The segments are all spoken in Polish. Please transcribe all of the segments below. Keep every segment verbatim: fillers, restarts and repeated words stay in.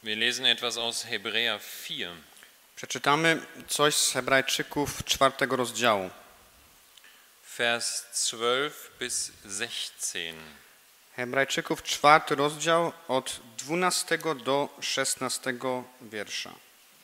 Wir lesen etwas aus Hebräer vier. Przeczytamy coś z Hebrajczyków czwartego rozdziału. Vers zwölf bis sechzehn. Hebrajczyków czwarty rozdział od dwunastego do szesnastego wiersza.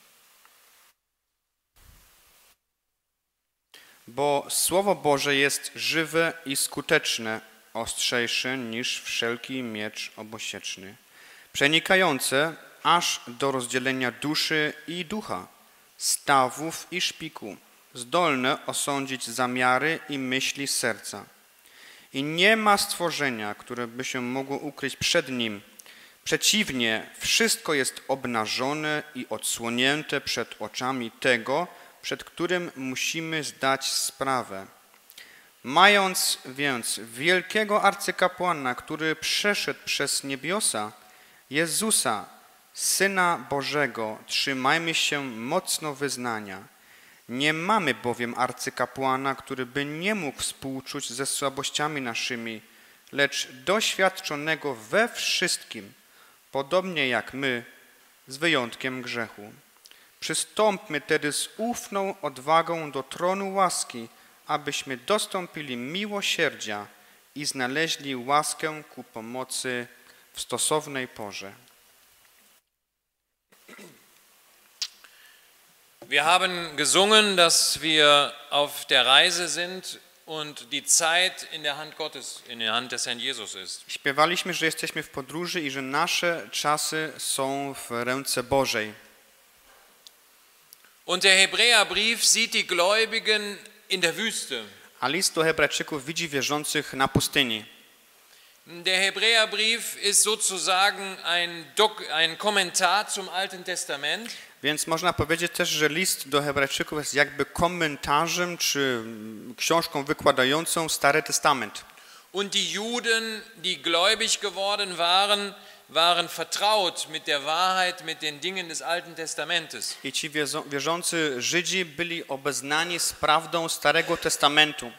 Bo Słowo Boże jest żywe i skuteczne, ostrzejsze niż wszelki miecz obosieczny, przenikające aż do rozdzielenia duszy i ducha, stawów i szpiku, zdolne osądzić zamiary i myśli serca. I nie ma stworzenia, które by się mogło ukryć przed Nim. Przeciwnie, wszystko jest obnażone i odsłonięte przed oczami tego, przed którym musimy zdać sprawę. Mając więc wielkiego arcykapłana, który przeszedł przez niebiosa, Jezusa, Syna Bożego, trzymajmy się mocno wyznania. Nie mamy bowiem arcykapłana, który by nie mógł współczuć ze słabościami naszymi, lecz doświadczonego we wszystkim, podobnie jak my, z wyjątkiem grzechu. Przystąpmy tedy z ufną odwagą do tronu łaski, abyśmy dostąpili miłosierdzia i znaleźli łaskę ku pomocy w stosownej porze. Wir haben gesungen, dass wir auf der Reise sind und die Zeit in der Hand Gottes, in der Hand des Herrn Jesus ist. Śpiewaliśmy, że jesteśmy w podróży i że nasze czasy są w ręce Bożej. Und der Hebräerbrief sieht die Gläubigen in der Wüste. A list do Hebrajczyków widzi wierzących na pustyni. Der Hebräerbrief ist sozusagen ein, Dok ein Kommentar zum Alten Testament. Więc można powiedzieć też, że list do Hebrajczyków jest jakby komentarzem czy książką wykładającą Stary Testament. Und die Juden, die gläubig geworden waren, waren vertraut mit der Wahrheit, mit den Dingen des Alten Testamentes. I ci wierzący Żydzi byli obeznani z prawdą Starego Testamentu.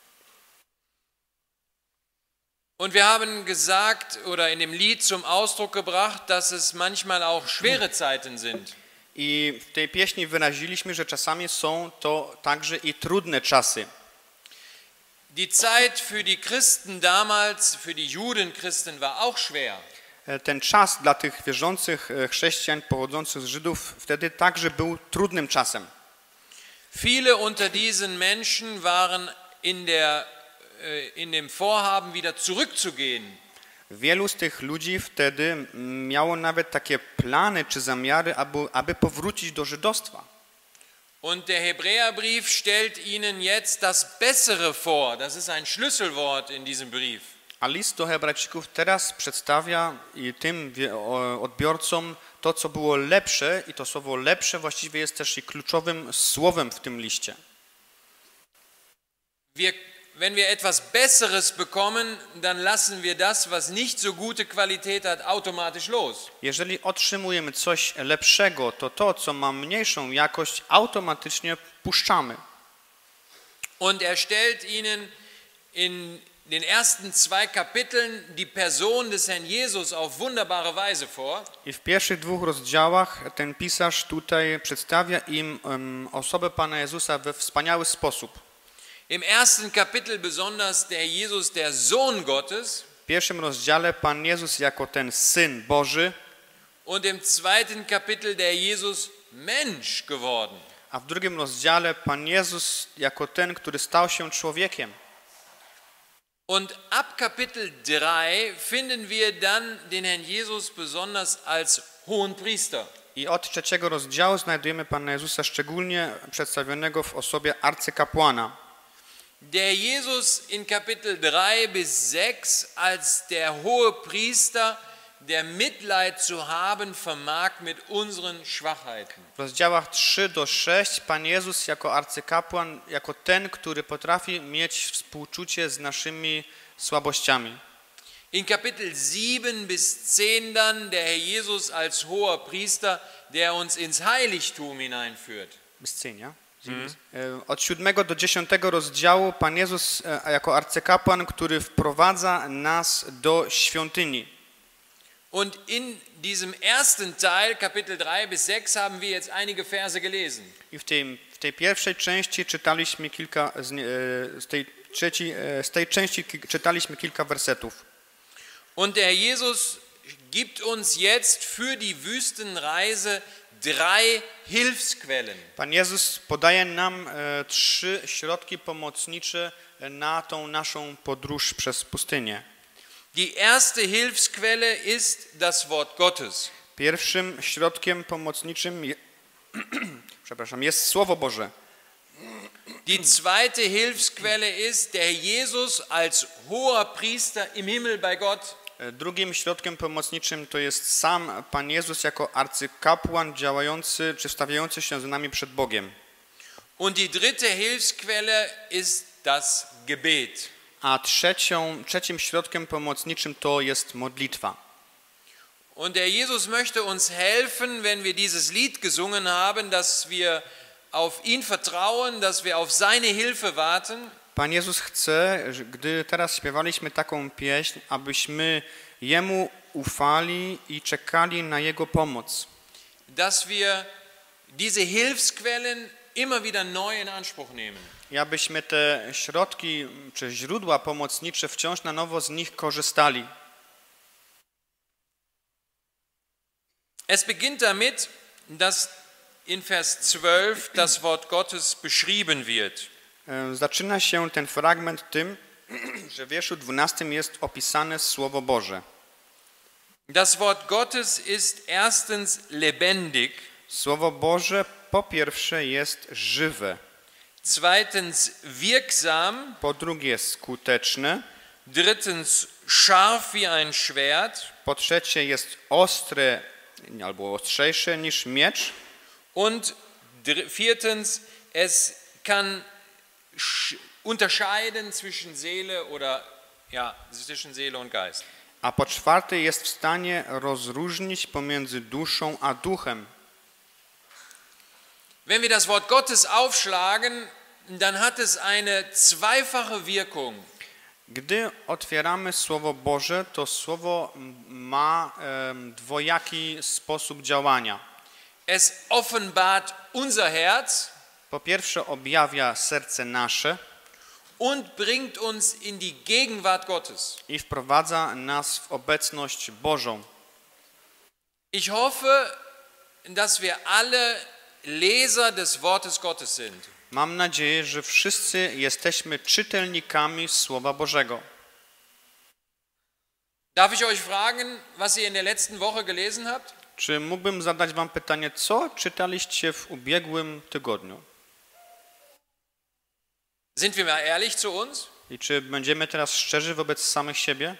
Und wir haben gesagt oder in dem Lied zum Ausdruck gebracht, dass es manchmal auch schwere Zeiten sind. I w tej pieśni wyraziliśmy, że czasami są to także i trudne czasy. Die Zeit für die Christen damals, für die Judenchristen war auch schwer. Ten czas dla tych wierzących chrześcijan pochodzących z Żydów wtedy także był trudnym czasem. Viele unter diesen Menschen waren in der in dem Vorhaben wieder zurückzugehen. Wielu z tych ludzi wtedy miało nawet takie plany czy zamiary, aby, aby powrócić do żydostwa. Und der Hebräerbrief stellt ihnen jetzt das Bessere vor. Das ist ein Schlüsselwort in diesem Brief. A list do Hebrajczyków teraz przedstawia i tym odbiorcom to, co było lepsze, i to słowo lepsze właściwie jest też i kluczowym słowem w tym liście. Wir Wenn wir etwas Besseres bekommen, dann lassen wir das, was nicht so gute Qualität hat, automatisch los. Jeżeli otrzymujemy coś lepszego, to to, co ma mniejszą jakość, automatycznie puszczamy. Und er stellt ihnen in den ersten zwei Kapiteln die Person des Herrn Jesus auf wunderbare Weise vor. I w pierwszych dwóch rozdziałach ten pisarz tutaj przedstawia im um, osobę Pana Jezusa we wspaniały sposób. Im ersten Kapitel besonders der Jesus, der Sohn Gottes. W pierwszym rozdziale Pan Jezus jako ten Syn Boży. Und im zweiten Kapitel der Jesus Mensch geworden. A w drugim rozdziale Pan Jezus jako ten, który stał się człowiekiem. Und ab Kapitel drei finden wir dann den Herrn Jesus besonders als Hohenpriester. I od trzeciego rozdziału znajdujemy Pana Jezusa szczególnie przedstawionego w osobie arcykapłana. Der Jesus in Kapitel drei bis sechs als der hohe Priester, der Mitleid zu haben vermag mit unseren Schwachheiten. W rozdziałach trzy do sześciu Pan Jezus jako arcykapłan, jako ten, który potrafi mieć współczucie z naszymi słabościami. In Kapitel sieben bis zehn dann der Herr Jesus als hoher Priester, der uns ins Heiligtum hineinführt. Bis zehn, ja? Mhm. Od siódmego do dziesiątego rozdziału Pan Jezus jako arcykapłan, który wprowadza nas do świątyni. Und in diesem ersten Teil, Kapitel drei bis sechs, haben wir jetzt einige Verse gelesen. I w tej, w tej pierwszej części czytaliśmy kilka, z, nie- e, z, tej, trzeci, e, z tej części ki- czytaliśmy kilka wersetów. Und der Jesus gibt uns jetzt für die Wüstenreise drei Hilfsquellen. Pan Jezus podaje nam e, trzy środki pomocnicze na tą naszą podróż przez pustynię. Die erste Hilfsquelle ist das Wort Gottes. Pierwszym środkiem pomocniczym je, przepraszam, jest Słowo Boże. Die zweite Hilfsquelle ist der Jesus als hoher Priester im Himmel bei Gott. E, Drugim środkiem pomocniczym to jest sam Pan Jezus jako arcykapłan działający czy stawiający się z nami przed Bogiem. Und die dritte Hilfsquelle ist das Gebet. A trzecią, trzecim środkiem pomocniczym to jest modlitwa. Und der Jesus möchte uns helfen, wenn wir dieses Lied gesungen haben, dass wir auf ihn vertrauen, dass wir auf seine Hilfe warten. Pan Jezus chce, że gdy teraz śpiewaliśmy taką pieśń, abyśmy Jemu ufali i czekali na Jego pomoc. Dass wir diese Hilfsquellen immer wieder neu in Anspruch nehmen. I abyśmy te środki czy źródła pomocnicze wciąż na nowo z nich korzystali. Es beginnt damit, dass in Vers zwölf das Wort Gottes beschrieben wird. E, Zaczyna się ten fragment tym, że w wierszu dwunastym jest opisane Słowo Boże. Das Wort Gottes ist erstens lebendig, Słowo Boże po pierwsze jest żywe, zweitens wirksam, po drugie skuteczne, drittens scharf wie ein Schwert po trzecie jest ostre albo ostrzejsze niż miecz und dr- viertens es kann sch- unterscheiden zwischen Seele oder ja, zwischen Seele und Geist. a po czwarte jest w stanie rozróżnić pomiędzy duszą a duchem. Wenn wir das Wort Gottes aufschlagen, dann hat es eine zweifache Wirkung. Gdy otwieramy Słowo Boże, to Słowo ma em, dwojaki sposób działania. Es offenbart unser Herz Po pierwsze objawia serce nasze und bringt uns in die Gegenwart Gottes. i wprowadza nas w obecność Bożą. Ich hoffe, dass wir alle Leser des Wortes Gottes sind. Mam nadzieję, że wszyscy jesteśmy czytelnikami Słowa Bożego. Darf ich euch fragen, was ihr in der letzten Woche gelesen habt? Czy mógłbym zadać wam pytanie, co czytaliście w ubiegłym tygodniu? Sind wir mal ehrlich zu uns? I czy będziemy teraz szczerzy wobec samych siebie?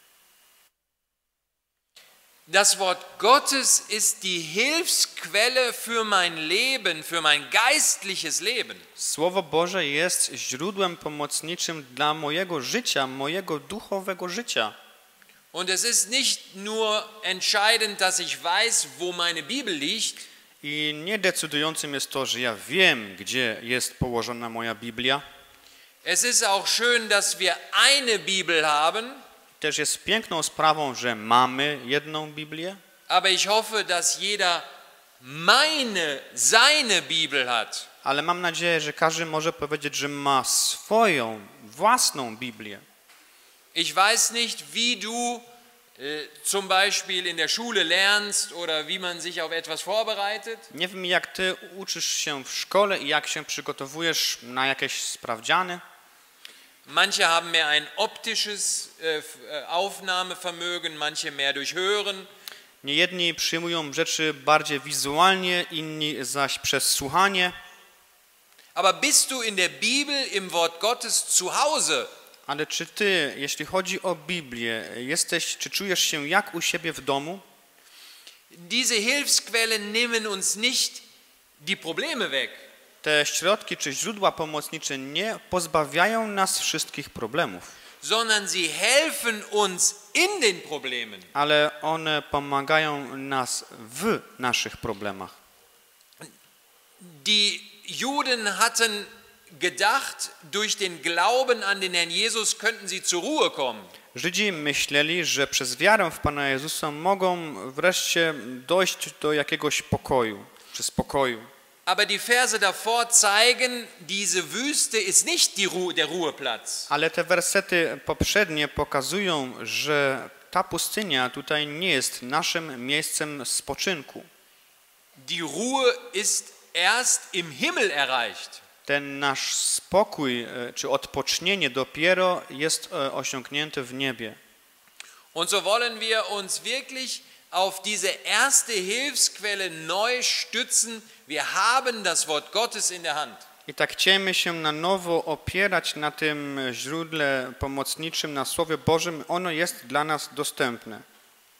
Das Wort Gottes ist die Hilfsquelle für mein Leben, für mein geistliches Leben. Słowo Boże jest źródłem pomocniczym dla mojego życia, mojego duchowego życia. Und es ist nicht nur entscheidend, dass ich weiß, wo meine Bibel liegt, I niedecydującym jest to, że ja wiem, gdzie jest położona moja Biblia. es ist auch schön, dass wir eine Bibel haben, Też jest piękną sprawą, że mamy jedną Biblię, aber ich hoffe, dass jeder meine, seine Bibel hat. ale mam nadzieję, że każdy może powiedzieć, że ma swoją, własną Biblię. Ich weiß nicht, wie du äh, zum Beispiel in der Schule lernst oder wie man sich auf etwas vorbereitet. Nie wiem, jak ty uczysz się w szkole i jak się przygotowujesz na jakieś sprawdziany. Manche haben mehr ein optisches äh, Aufnahmevermögen, manche mehr durch Hören. Niejedni przyjmują rzeczy bardziej wizualnie, inni zaś przez słuchanie. Aber bist du in der Bibel, im Wort Gottes zu Hause? Ale czy ty, jeśli chodzi o Biblię, jesteś, czy czujesz się jak u siebie w domu? Diese Hilfsquellen nehmen uns nicht die Probleme weg, Te środki czy źródła pomocnicze nie pozbawiają nas wszystkich problemów, sondern sie helfen uns in den Problemen. ale one pomagają nas w naszych problemach. Die Juden hatten gedacht, durch den Glauben an den Herrn Jesus könnten sie zur Ruhe kommen. Żydzi myśleli, że przez wiarę w Pana Jezusa mogą wreszcie dojść do jakiegoś pokoju, czy spokoju. Aber die Verse davor zeigen, diese Wüste ist nicht die Ruhe, der Ruheplatz. Ale te wersety poprzednie pokazują, że ta pustynia tutaj nie jest naszym miejscem spoczynku. Die Ruhe ist erst im Himmel erreicht. Ten nasz spokój e, czy odpocznienie dopiero jest e, osiągnięte w niebie. Und so wollen wir uns wirklich auf diese erste Hilfsquelle neu stützen. Wir haben das Wort Gottes in der Hand. I tak chcemy się na nowo opierać na tym źródle pomocniczym, na Słowie Bożym. Ono jest dla nas dostępne.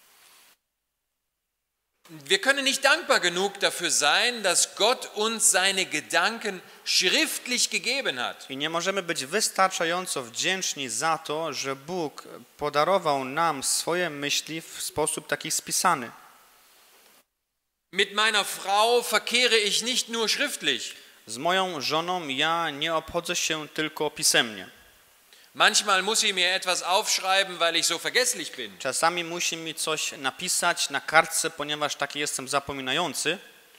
Wir können nicht dankbar genug dafür sein, dass Gott uns seine Gedanken schriftlich gegeben hat. I nie możemy być wystarczająco wdzięczni za to, że Bóg podarował nam swoje myśli w sposób taki spisany. Mit meiner Frau verkehre ich nicht nur schriftlich. Z moją żoną ja nie obchodzę się tylko pisemnie. Manchmal muss sie mir etwas aufschreiben, weil ich so vergesslich bin. Czasami musi mi coś napisać na kartce, ponieważ taki jestem zapominający.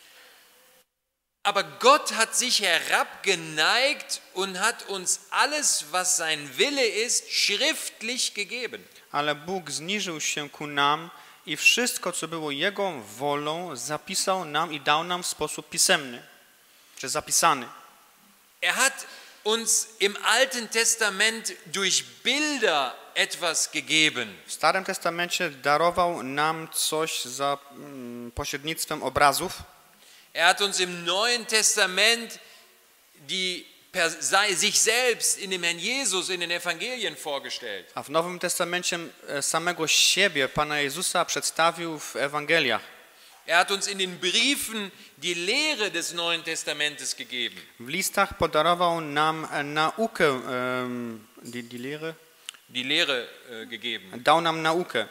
Aber Gott hat sich herabgeneigt und hat uns alles, was sein Wille ist, schriftlich gegeben. Ale Bóg zniżył się ku nam i wszystko, co było Jego wolą, zapisał nam i dał nam w sposób pisemny, czy zapisany. Er hat uns im Alten Testament durch Bilder etwas gegeben. W Starym Testamencie darował nam coś za mm, pośrednictwem obrazów. Er hat uns im Neuen Testament die sich selbst in dem Herrn Jesus in den Evangelien vorgestellt. A w Nowym Testamencie samego siebie, Pana Jezusa, przedstawił w Ewangeliach. Er hat uns in den Briefen die Lehre des Neuen Testamentes gegeben. W listach podarował nam naukę, um, die, die Lehre? Die Lehre äh, gegeben. Dał nam naukę.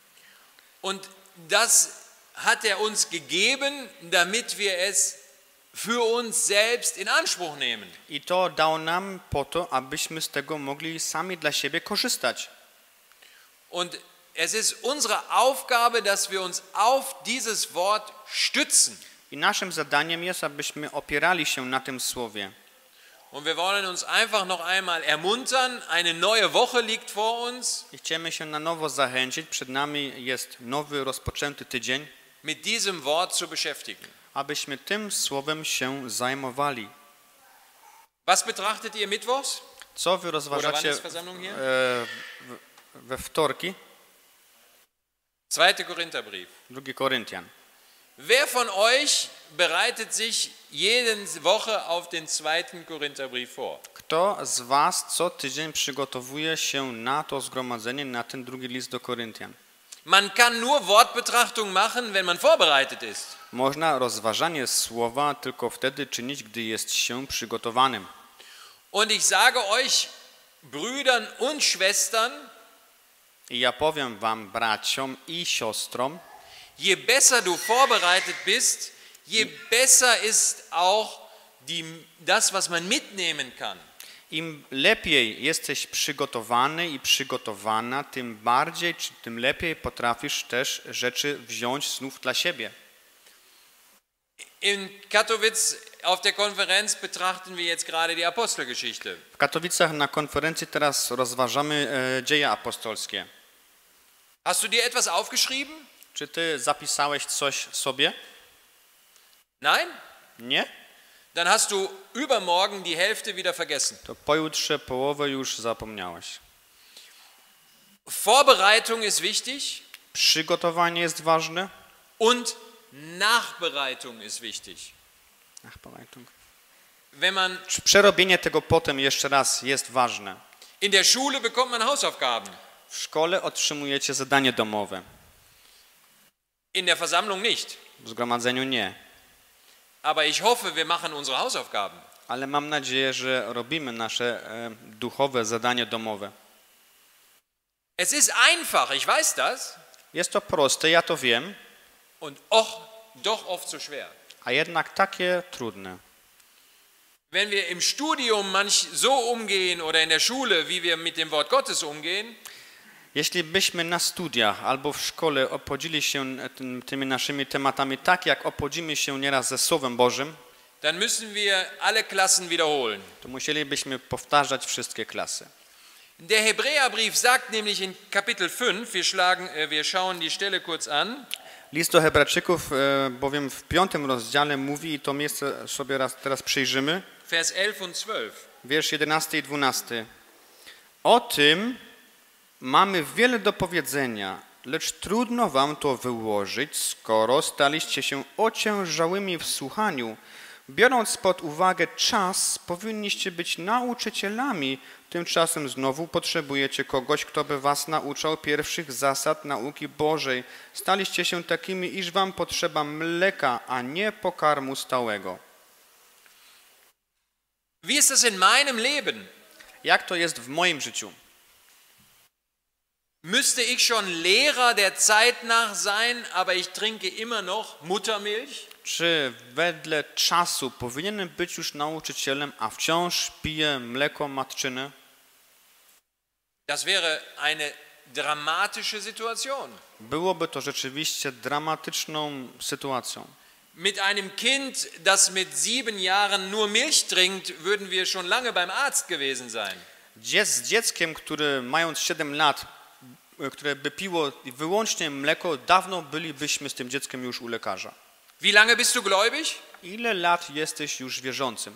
Und das hat er uns gegeben, damit wir es für uns selbst in Anspruch nehmen. I to dał nam po to, abyśmy z tego mogli sami dla siebie korzystać. Und es ist unsere Aufgabe, dass wir uns auf dieses Wort stützen. I naszym zadaniem jest, abyśmy opierali się na tym słowie. Und wir wollen uns einfach noch einmal ermuntern. Eine neue Woche liegt vor uns. I chcemy się na nowo zachęcić. Przed nami jest nowy, rozpoczęty tydzień. Mit diesem Wort zu beschäftigen. Abyśmy tym słowem się zajmowali. Was betrachtet ihr mittwochs? Co wy rozważacie e, we wtorki? Zweiter Korintherbrief. Drugi Koryntian. Wer von euch bereitet sich jede Woche auf den zweiten Korintherbrief vor? Kto z was co tydzień przygotowuje się na to zgromadzenie, na ten drugi list do Koryntian? Man kann nur Wortbetrachtung machen, wenn man vorbereitet ist. Można rozważanie słowa tylko wtedy czynić, gdy jest się przygotowanym. Und ich sage euch, Brüdern und Schwestern, I ja powiem wam, braciom i siostrom, je besser du vorbereitet bist, je besser ist auch die, das, was man mitnehmen kann. im lepiej jesteś przygotowany i przygotowana, tym bardziej, czy tym lepiej potrafisz też rzeczy wziąć znów dla siebie. In Katowice auf der Konferenz betrachten wir jetzt gerade die Apostelgeschichte. W Katowicach na konferencji teraz rozważamy e, dzieje apostolskie. Hast du dir etwas aufgeschrieben? Czy ty zapisałeś coś sobie? Nein? Nie? Dann hast du übermorgen die Hälfte wieder vergessen. To pojutrze połowę już zapomniałeś. Vorbereitung ist wichtig. Przygotowanie jest ważne. Und Nachbereitung ist wichtig. Nachbereitung. Wenn man Przerobienie tego potem jeszcze raz jest ważne. in der Schule bekommt man Hausaufgaben. W szkole otrzymujecie zadanie domowe. In der Versammlung nicht. W zgromadzeniu nie. Aber ich hoffe, wir machen unsere Hausaufgaben. Ale mam nadzieję, że robimy nasze e, duchowe zadanie domowe. Es ist einfach, ich weiß das. Jest to proste, ja to wiem. Und och, doch oft so schwer. A jednak takie trudne. wenn wir im Studium manch so umgehen oder in der Schule, wie wir mit dem Wort Gottes umgehen, Jeśli byśmy na studiach albo w szkole obchodzili się tym, tymi naszymi tematami tak, jak obchodzimy się nieraz ze Słowem Bożym, dann müssen wir alle Klassen wiederholen. to musielibyśmy powtarzać wszystkie klasy. Der Hebräerbrief sagt nämlich in Kapitel fünf, wir, schlagen, wir schauen die Stelle kurz an, List do Hebrajczyków e, bowiem w piątym rozdziale mówi, i to miejsce sobie raz, teraz przyjrzymy, Vers elf und zwölf. wiersz jedenasty i dwunasty. O tym mamy wiele do powiedzenia, lecz trudno wam to wyłożyć, skoro staliście się ociężałymi w słuchaniu. Biorąc pod uwagę czas, powinniście być nauczycielami, tymczasem znowu potrzebujecie kogoś, kto by was nauczał pierwszych zasad nauki Bożej. Staliście się takimi, iż wam potrzeba mleka, a nie pokarmu stałego. Wie ist das in meinem Leben? Jak to jest w moim życiu? Müsste ich schon Lehrer der Zeit nach sein, aber ich trinke immer noch Muttermilch? Czy wedle czasu powinienem być już nauczycielem, a wciąż piję mleko matczyne? Das wäre eine dramatische Situation. Byłoby to rzeczywiście dramatyczną sytuacją. Mit einem Kind, das mit sieben Jahren nur Milch trinkt, würden wir schon lange beim Arzt gewesen sein. Z dzieckiem, które mając siedem lat, które by piło wyłącznie mleko, dawno bylibyśmy z tym dzieckiem już u lekarza. Wie lange bist du gläubig? Ile lat jesteś już wierzącym?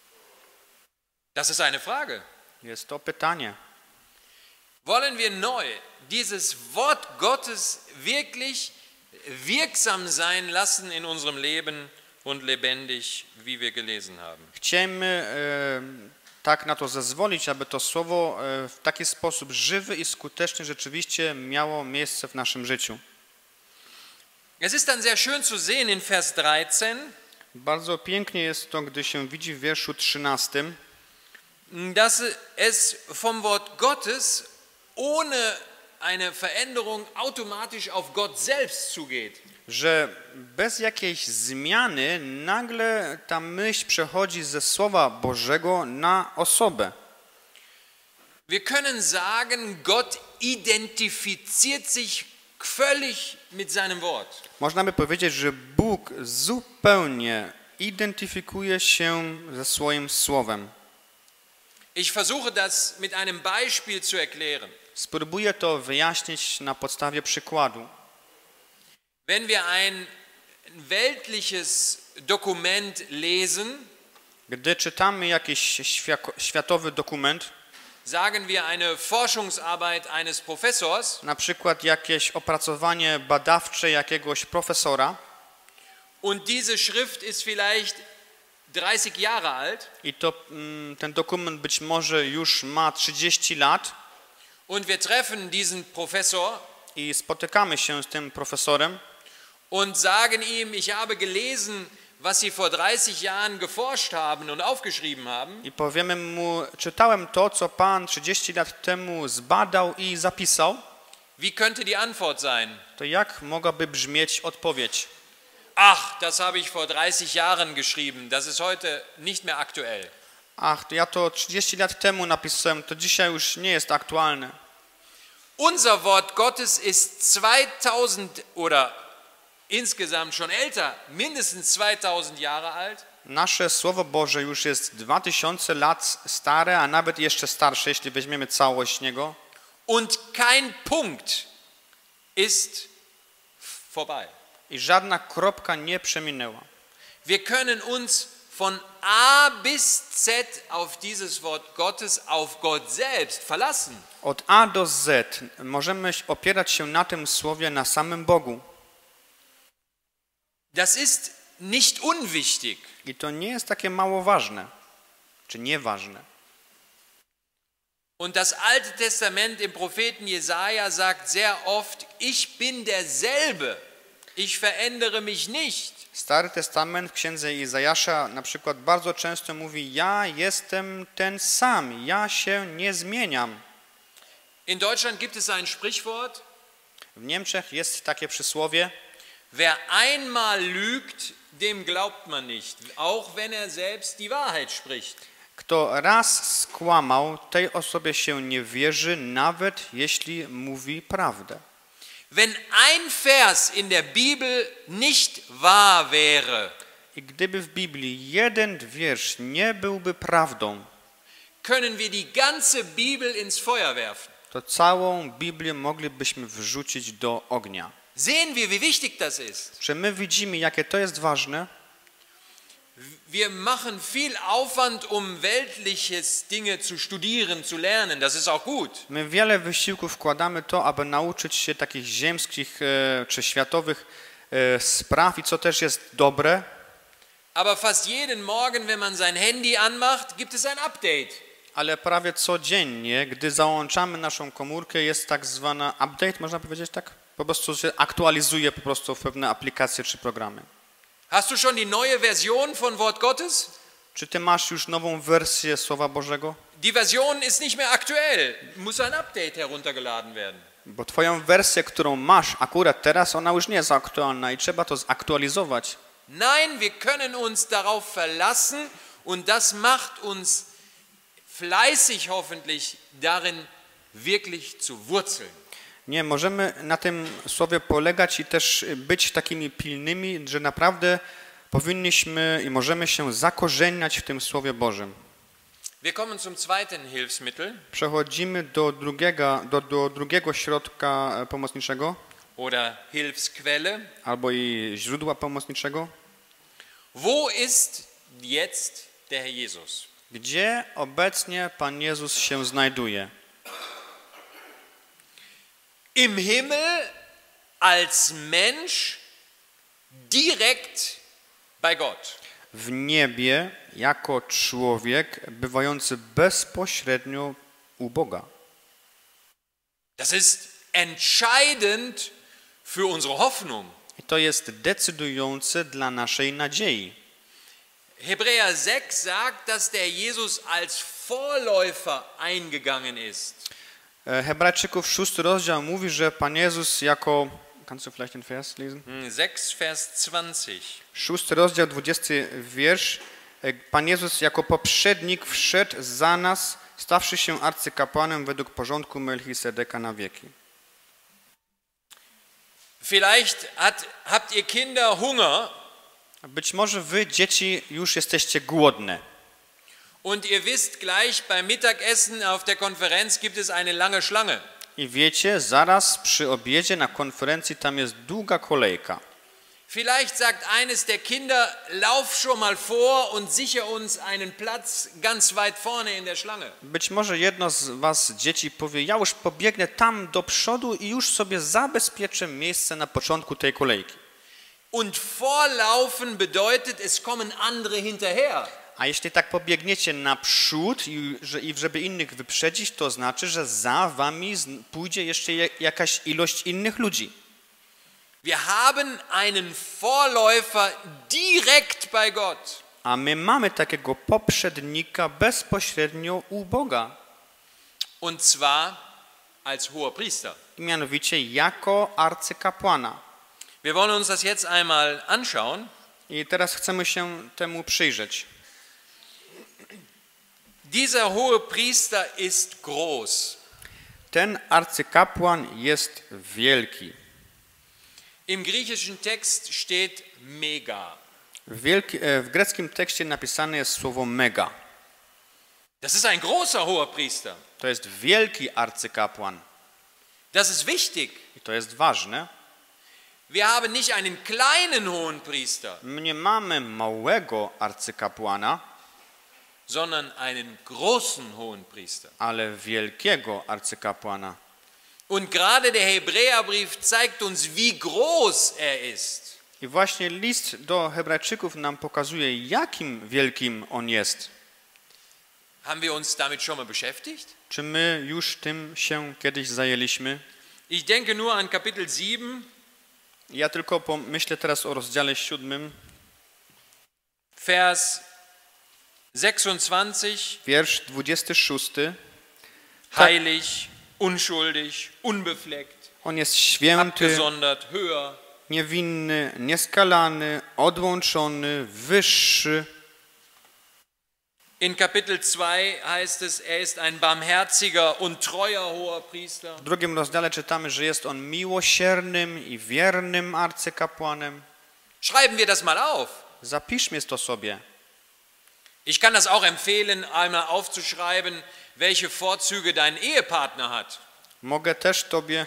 Das ist eine Frage. Jest to pytanie. Wollen wir neu dieses Wort Gottes wirklich wirksam sein lassen in unserem Leben und lebendig, wie wir gelesen haben? Chcemy e, tak na to zezwolić, aby to słowo e, w taki sposób żywy i skuteczny rzeczywiście miało miejsce w naszym życiu. Es ist dann sehr schön zu sehen in Vers dreizehn, Bardzo pięknie jest to, gdy się widzi w wierszu trzynastym, dass es vom Wort Gottes ohne eine Veränderung automatisch auf Gott selbst zugeht. że bez jakiejś zmiany nagle ta myśl przechodzi ze Słowa Bożego na osobę. Wir können sagen, Gott identifiziert sich völlig mit seinem Wort. Można by powiedzieć, że Bóg zupełnie identyfikuje się ze swoim Słowem. Ich versuche das mit einem Beispiel zu erklären. Spróbuję to wyjaśnić na podstawie przykładu. Wenn wir ein weltliches Dokument lesen, Gdy czytamy jakiś światowy dokument, sagen wir eine Forschungsarbeit eines Professors, na przykład jakieś opracowanie badawcze jakiegoś profesora, und diese Schrift ist vielleicht dreißig Jahre alt, i to mm, ten dokument być może już ma trzydzieści lat, und wir treffen diesen Professor i spotykamy się z tym profesorem und sagen ihm, ich habe gelesen, was Sie vor dreißig Jahren geforscht haben und aufgeschrieben haben. i powiemy mu, czytałem to, co pan trzydzieści lat temu zbadał i zapisał, Wie könnte die Antwort sein? to jak mogłaby brzmieć odpowiedź? Ach, das habe ich vor dreißig Jahren geschrieben, das ist heute nicht mehr aktuell. Ach, to ja to trzydzieści lat temu napisałem, to dzisiaj już nie jest aktualne. Unser Wort Gottes ist zweitausend oder insgesamt schon älter, mindestens zweitausend Jahre alt. Nasze Słowo Boże już jest dwa tysiące lat stare, a nawet jeszcze starsze, jeśli weźmiemy całość niego. Und kein Punkt ist vorbei. I żadna kropka nie przeminęła. Wir können uns von A bis Z auf dieses Wort Gottes, auf Gott selbst verlassen. Od A do Z możemy opierać się na tym Słowie, na samym Bogu. Das ist nicht unwichtig. I to nie jest takie mało ważne, czy nieważne. Und das Alte Testament im Propheten Jesaja sagt sehr oft, ich bin derselbe, ich verändere mich nicht. Stary Testament w księdze Izajasza na przykład bardzo często mówi: ja jestem ten sam, ja się nie zmieniam. In Deutschland gibt es ein Sprichwort: W Niemczech jest takie przysłowie: Wer einmal lügt, dem glaubt man nicht, auch wenn er selbst die Wahrheit spricht. Kto raz skłamał, tej osobie się nie wierzy, nawet jeśli mówi prawdę. Wenn ein Vers in der Bibel nicht wahr wäre, I gdyby w Biblii jeden wiersz nie byłby prawdą, können wir die ganze Bibel ins Feuer werfen. to całą Biblię moglibyśmy wrzucić do ognia. Sehen wir, wie wichtig das ist. Czy my widzimy, jakie to jest ważne? Wir machen viel Aufwand, um weltliches Dinge zu studieren, zu lernen. Das ist auch gut. My wiele wysiłków wkładamy to, aby nauczyć się takich ziemskich e, czy światowych e, spraw i co też jest dobre. Aber fast jeden Morgen, wenn man sein Handy anmacht, gibt es ein Update. Ale prawie codziennie, gdy załączamy naszą komórkę, jest tak zwana update, można powiedzieć tak? Po prostu się aktualizuje po prostu pewne aplikacje czy programy. Hast du schon die neue Version von Wort Gottes? Czy ty masz już nową wersję Słowa Bożego? Die Version ist nicht mehr aktuell. Muss ein Update heruntergeladen werden. Bo twoją wersję, którą masz akurat teraz, ona już nie jest aktualna i trzeba to zaktualizować. Nein, wir können uns darauf verlassen und das macht uns fleißig hoffentlich darin wirklich zu wurzeln. Nie, możemy na tym słowie polegać i też być takimi pilnymi, że naprawdę powinniśmy i możemy się zakorzeniać w tym Słowie Bożym. Wir kommen zum zweiten Hilfsmittel. Przechodzimy do drugiego, do, do drugiego środka pomocniczego. Oder Hilfsquelle. Albo i źródła pomocniczego. Wo ist jetzt der Herr Jesus? Gdzie obecnie Pan Jezus się znajduje? Im Himmel als Mensch direkt bei Gott. W niebie jako człowiek bywający bezpośrednio u Boga. Das ist entscheidend für unsere Hoffnung. I to jest decydujące dla naszej nadziei. Hebräer sechs sagt, dass der Jesus als Vorläufer eingegangen ist. Hebrajczyków szósty rozdział mówi, że Pan Jezus jako... Kannst du vielleicht den Vers lesen? sechs, Vers zwanzig. Szósty rozdział, dwudziesty wiersz. Pan Jezus jako poprzednik wszedł za nas, stawszy się arcykapłanem według porządku Melchisedeka na wieki. Vielleicht hat, habt ihr Kinder Hunger. Być może wy, dzieci, już jesteście głodne. Und ihr wisst gleich, beim Mittagessen auf der Konferenz gibt es eine lange Schlange. I wiecie, zaraz przy obiedzie na konferencji tam jest długa kolejka. Vielleicht sagt eines der Kinder, lauf schon mal vor und sicher uns einen Platz ganz weit vorne in der Schlange. Być może jedno z was dzieci powie, ja już pobiegnę tam do przodu i już sobie zabezpieczę miejsce na początku tej kolejki. Und vorlaufen bedeutet, es kommen andere hinterher. A jeśli tak pobiegniecie naprzód i, że, i żeby innych wyprzedzić, to znaczy, że za wami pójdzie jeszcze jakaś ilość innych ludzi. Wir haben einen Vorläufer direkt bei Gott. A my mamy takiego poprzednika bezpośrednio u Boga. Und zwar als Hoherpriester. I mianowicie jako arcykapłana. Wir wollen uns das jetzt einmal anschauen. I teraz chcemy się temu przyjrzeć. Dieser Hohepriester ist groß. Ten arcykapłan jest wielki. Im griechischen Text steht mega. W, wielki, w greckim tekście napisane jest słowo mega. Das ist ein großer Hohepriester. To jest wielki arcykapłan. Das ist wichtig. I to jest ważne. Wir haben nicht einen kleinen Hohenpriester, My nie mamy małego arcykapłana, sondern einen großen Hohenpriester. ale wielkiego arcykapłana. Und gerade der Hebräerbrief zeigt uns, wie groß er ist. I właśnie list do Hebrajczyków nam pokazuje, jakim wielkim on jest. Haben wir uns damit schon mal beschäftigt? Czy my już tym się kiedyś zajęliśmy? Ich denke nur an Kapitel sieben. Ja tylko pomyślę teraz o rozdziale siódmym. Vers sechsundzwanzig. Wiersz dwudziesty szósty. Heilig, unschuldig, unbefleckt, On jest święty, abgesondert, höher. niewinny, nieskalany, odłączony, wyższy. In Kapitel zwei heißt es, er ist ein barmherziger und treuer Hoherpriester. W drugim rozdziale czytamy, że jest on miłosiernym i wiernym arcykapłanem. Schreiben wir das mal auf. Zapiszmy to sobie. Ich kann das auch empfehlen, einmal aufzuschreiben, welche Vorzüge dein Ehepartner hat. Mogę też tobie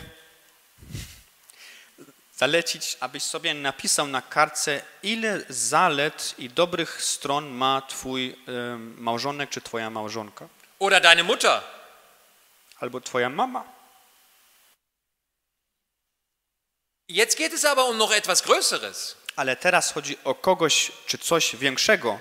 zalecić, abyś sobie napisał na kartce, ile zalet i dobrych stron ma twój y, małżonek czy twoja małżonka. Oder deine Mutter. Albo twoja mama. Jetzt geht es aber um noch etwas Größeres. Ale teraz chodzi o kogoś czy coś większego.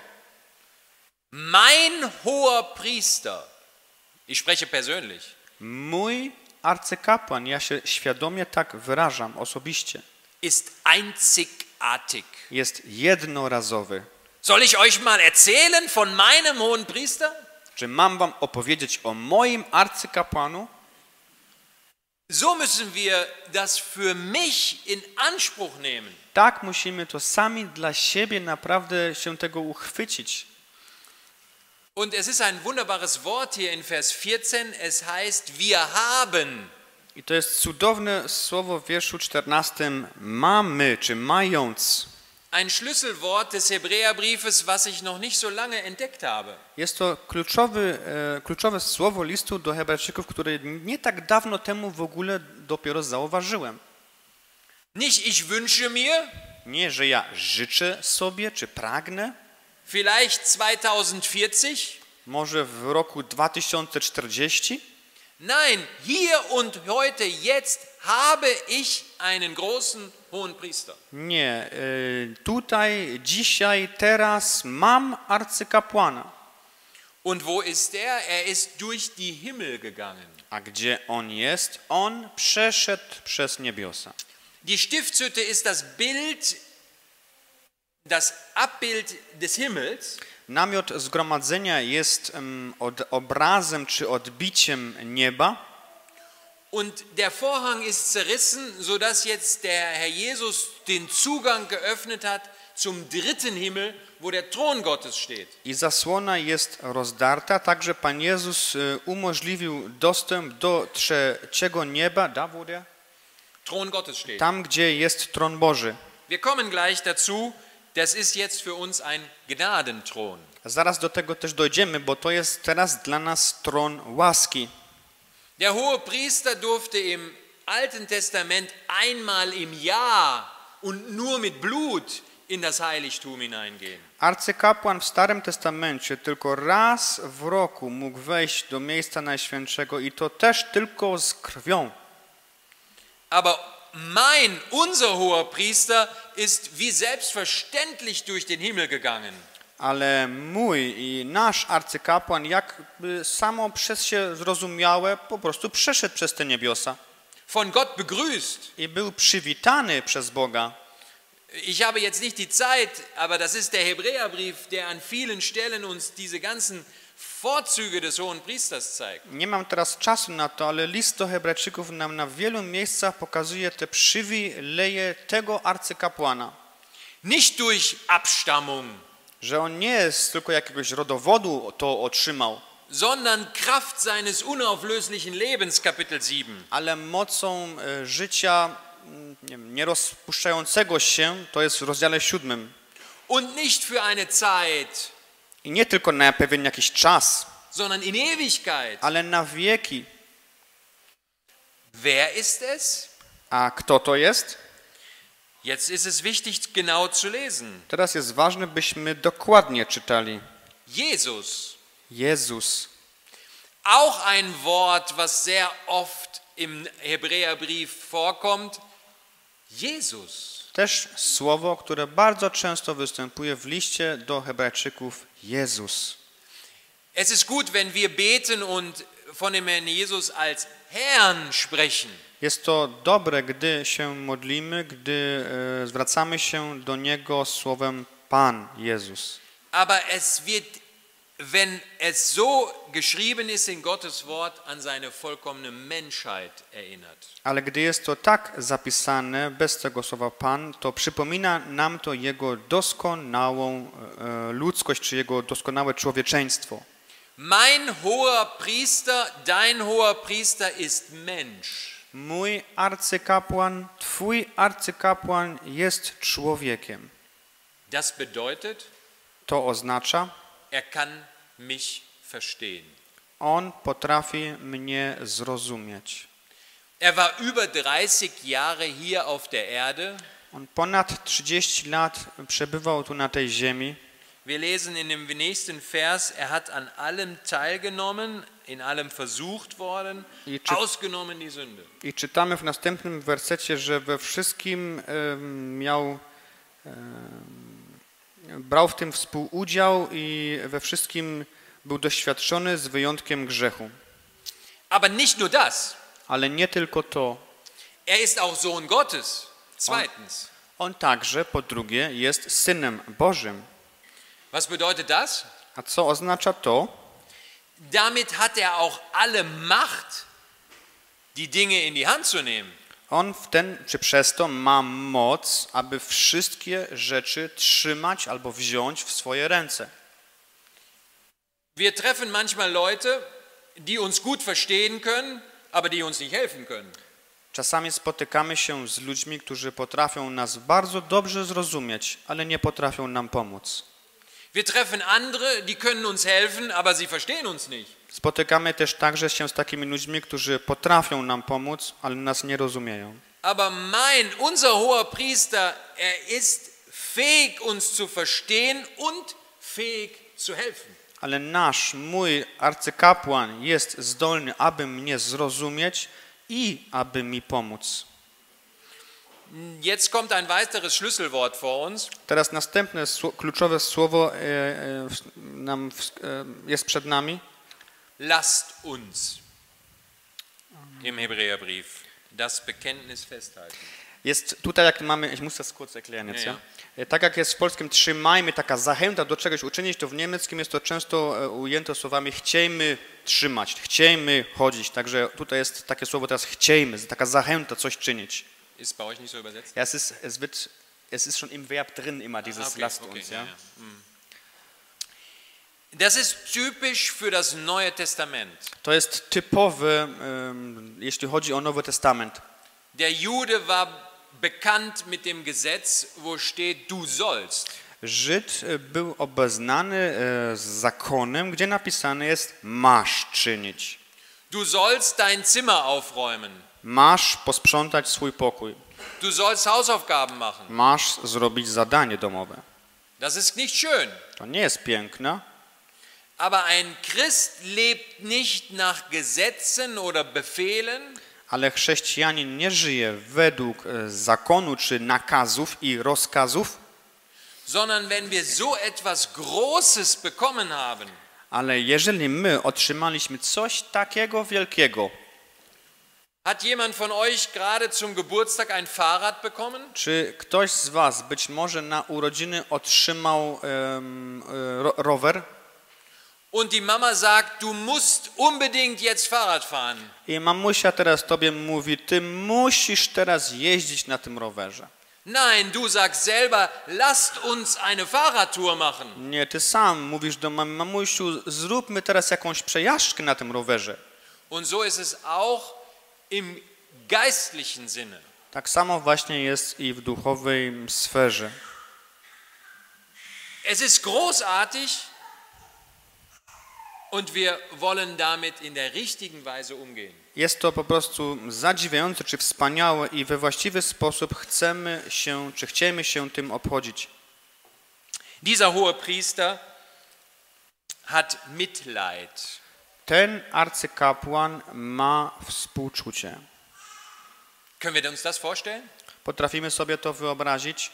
Mein Hoherpriester, ich spreche persönlich, Mój arcykapłan, ja się świadomie tak wyrażam osobiście, ist einzigartig. jest jednorazowy. Soll ich euch mal erzählen von meinem Hohenpriester? Czy mam wam opowiedzieć o moim arcykapłanu? So müssen wir das für mich in Anspruch nehmen. Tak musimy to sami dla siebie naprawdę się tego uchwycić. Und es ist ein wunderbares Wort hier in Vers vierzehn. Es heißt, wir haben. I to jest cudowne słowo w wierszu czternastym. Mamy, czy mając. Ein Schlüsselwort des Hebräerbriefes, was ich noch nicht so lange entdeckt habe. Jest to kluczowy, e, kluczowe słowo listu do Hebrajczyków, które nie tak dawno temu w ogóle dopiero zauważyłem. Nicht ich wünsche mir, Nie, że ja życzę sobie, czy pragnę. vielleicht zweitausendvierzig. Może w roku dwa tysiące czterdziestym. Nein, hier und heute, jetzt habe ich einen großen Hohenpriester. Nie, y, tutaj, dzisiaj, teraz mam arcykapłana. Und wo ist er? Er ist durch die Himmel gegangen. A gdzie on jest? On przeszedł przez niebiosa. Die Stiftshütte ist das Bild, das Abbild des Himmels. Namiot zgromadzenia jest um, od, obrazem czy odbiciem nieba. Und der Vorhang ist zerrissen, sodass jetzt der Herr Jesus den Zugang geöffnet hat zum dritten Himmel, wo der Thron Gottes steht. I zasłona jest rozdarta, także Pan Jezus y, umożliwił dostęp do trzeciego nieba, da wo der? Thron Gottes steht. Tam, gdzie jest tron Boży. Wir kommen gleich dazu. Das ist jetzt für uns ein Gnadenthron. Zaraz do tego też dojdziemy, bo to jest teraz dla nas tron łaski. Der Hohepriester durfte im Alten Testament einmal im Jahr und nur mit Blut in das Heiligtum hineingehen. Arcykapłan w Starym Testamencie tylko raz w roku mógł wejść do miejsca najświętszego i to też tylko z krwią. Aber mein, unser Hohepriester ist wie selbstverständlich durch den Himmel gegangen. Ale mój i nasz arcykapłan, jakby samo przez się zrozumiałe, po prostu przeszedł przez te niebiosa. Von Gott begrüßt. I był przywitany przez Boga. Ich habe jetzt nicht die Zeit, aber das ist der Hebräerbrief, der an vielen Stellen uns diese ganzen Vorzüge des Hohenpriesters zeigt. Nie mam teraz czasu na to, ale list do Hebrajczyków nam na wielu miejscach pokazuje te przywileje tego arcykapłana. Nicht durch Abstammung, Że on nie jest tylko jakiegoś rodowodu to otrzymał, sondern Kraft seines unauflöslichen Lebens, Kapitel sieben. ale mocą e, życia nie wiem, nierozpuszczającego się, to jest w rozdziale siódmym. Und nicht für eine Zeit, I nie tylko na pewien jakiś czas, sondern in Ewigkeit. ale na wieki. Wer ist es? A kto to jest? Jetzt ist es wichtig, genau zu lesen. Teraz jest ważne, byśmy dokładnie czytali. Jesus. Jezus. Auch ein Wort, was sehr oft im Hebräerbrief vorkommt. Jesus. Też słowo, które bardzo często występuje w liście do Hebrajczyków. Jezus. Es ist gut, wenn wir beten und von dem Herrn Jesus als Herrn sprechen. Jest to dobre, gdy się modlimy, gdy e, zwracamy się do Niego słowem Pan Jezus. Aber es wird wenn es so geschrieben ist in Gottes Wort, an seine vollkommene Menschheit erinnert. Ale gdy jest to tak zapisane, bez tego słowa Pan, to przypomina nam to Jego doskonałą e, ludzkość, czy Jego doskonałe człowieczeństwo. Mein hoher Priester, dein hoher Priester ist Mensch. Mój arcykapłan, twój arcykapłan jest człowiekiem. Das bedeutet, To oznacza, er kann mich verstehen. on potrafi mnie zrozumieć. Er war über dreißig Jahre hier auf der Erde. On ponad trzydzieści lat przebywał tu na tej ziemi. Wir lesen in dem nächsten Vers, er hat an allem teilgenommen, in allem versucht worden, I czy- ausgenommen die Sünde. I czytamy w następnym wersecie, że we wszystkim em, miał, em, brał w tym współudział i we wszystkim był doświadczony z wyjątkiem grzechu. Aber nicht nur das, Ale nie tylko to. er ist auch Sohn Gottes. Zweitens. On także, po drugie, jest Synem Bożym. Was bedeutet das? A co oznacza to? Damit hat er auch alle Macht, die Dinge in die Hand zu nehmen. On w ten, czy przez to ma moc, aby wszystkie rzeczy trzymać albo wziąć w swoje ręce. Wir treffen manchmal Leute, die uns gut verstehen können, aber die uns nicht helfen können. Czasami spotykamy się z ludźmi, którzy potrafią nas bardzo dobrze zrozumieć, ale nie potrafią nam pomóc. Wir treffen andere, die können uns helfen, aber sie verstehen uns nicht. Spotykamy też także się z takimi ludźmi, którzy potrafią nam pomóc, ale nas nie rozumieją. Aber mein, unser hoher Priester, er ist fähig, uns zu verstehen und fähig zu helfen. Ale nasz, mój arcykapłan jest zdolny, aby mnie zrozumieć i aby mi pomóc. Jetzt kommt ein weiteres Schlüsselwort vor uns. Teraz następne sło- kluczowe słowo e, e, w- nam w, e, jest przed nami. Lasst uns im Hebräerbrief das Bekenntnis festhalten. Jest tutaj, jak mamy, ich muss das kurz erklären jetzt, Ja, ja. Tak jak jest w polskim trzymajmy, taka zachęta do czegoś uczynić, to w niemieckim jest to często e, ujęte słowami chciejmy trzymać, chciejmy chodzić. Także tutaj jest takie słowo teraz chciejmy, taka zachęta coś czynić. Ist bei euch nicht so übersetzt? Ja, es ist, es wird, es ist schon im Verb drin immer dieses Okay, lasst okay, uns, ja, ja. ja. Hm. Das ist typisch für das Neue Testament. To jest typowe, um, jeśli chodzi o Nowy Testament. Der Jude war bekannt mit dem Gesetz, wo steht, du sollst. Żyd e, był obeznany e, z zakonem, gdzie napisane jest masz czynić. Du sollst dein Zimmer aufräumen. Masz posprzątać swój pokój. Du sollst Hausaufgaben machen. Masz zrobić zadanie domowe. Das ist nicht schön. To nie jest piękne, Aber ein Christ lebt nicht nach Gesetzen oder Befehlen, ale chrześcijanin nie żyje według e, zakonu czy nakazów i rozkazów, sondern wenn wir so etwas Großes bekommen haben, ale jeżeli my otrzymaliśmy coś takiego wielkiego, hat jemand von euch gerade zum Geburtstag ein Fahrrad bekommen? czy ktoś z was być może na urodziny otrzymał em, e, ro, rower Und die Mama sagt, du musst unbedingt jetzt Fahrrad fahren. i mamusia teraz tobie mówi, ty musisz teraz jeździć na tym rowerze. Nein, du sagst selber, lasst uns eine Fahrradtour machen. Nie, ty sam mówisz do mamy, mamusiu, zróbmy teraz jakąś przejażdżkę na tym rowerze. Und so ist es auch im geistlichen Sinne. Tak samo właśnie jest i w duchowej sferze. Es ist großartig und wir wollen damit in der richtigen Weise umgehen. Jest to po prostu zadziwiające czy wspaniałe i we właściwy sposób chcemy się, czy chcemy się tym obchodzić. Dieser hohe Priester hat Mitleid. Ten arcykapłan ma współczucie. Können wir uns das vorstellen? Potrafimy sobie to wyobrazić?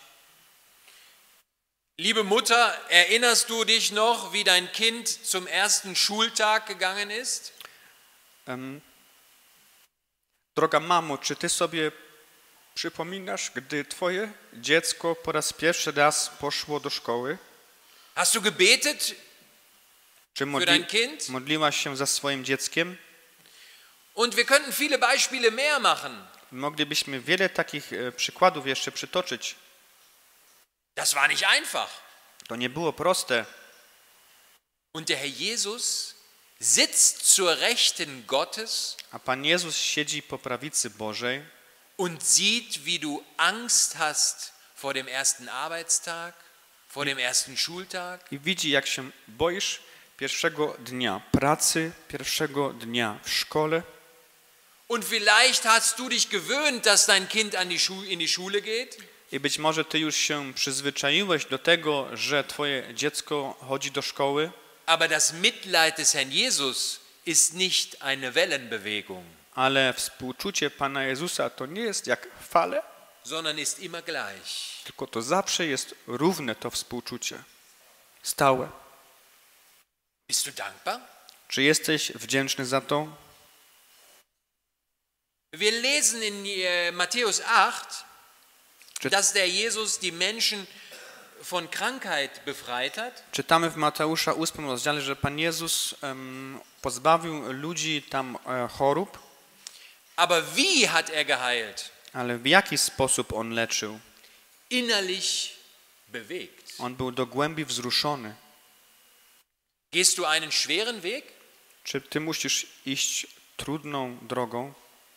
Liebe Mutter, erinnerst du dich noch, wie dein Kind zum ersten Schultag gegangen ist? Um, droga mamo, czy ty sobie przypominasz, gdy twoje dziecko po raz pierwszy raz poszło do szkoły? Hast du gebetet, Czy für modli dein Kind. modliłaś się za swoim dzieckiem? Und wir könnten viele Beispiele mehr machen. Moglibyśmy wiele takich e, przykładów jeszcze przytoczyć. Das war nicht einfach. To nie było proste. Und der Herr Jesus sitzt zur Rechten Gottes A Pan Jezus siedzi po prawicy Bożej und sieht, wie du Angst hast vor dem ersten Arbeitstag, vor dem ersten Schultag. i widzi, jak się boisz pierwszego dnia pracy, pierwszego dnia w szkole. Und vielleicht hast du dich gewöhnt, dass dein Kind an die Schu- in die Schule geht. I być może ty już się przyzwyczaiłeś do tego, że twoje dziecko chodzi do szkoły, Aber das Mitleid des Herrn Jesus ist nicht eine Wellenbewegung, ale współczucie Pana Jezusa to nie jest jak fale, sondern ist immer gleich. tylko to zawsze jest równe to współczucie. Stałe. Bist du dankbar? Czy jesteś wdzięczny za to? Wir lesen in äh, Matthäus acht, Czy, dass der Jesus die Menschen von Krankheit befreit hat. czytamy w Mateusza ósmym rozdziale, że Pan Jezus em, pozbawił ludzi tam e, chorób, Aber wie hat er geheilt? ale w jaki sposób On leczył? Innerlich bewegt. On był do głębi wzruszony. Gehst du einen schweren Weg? Czy ty musisz iść trudną drogą?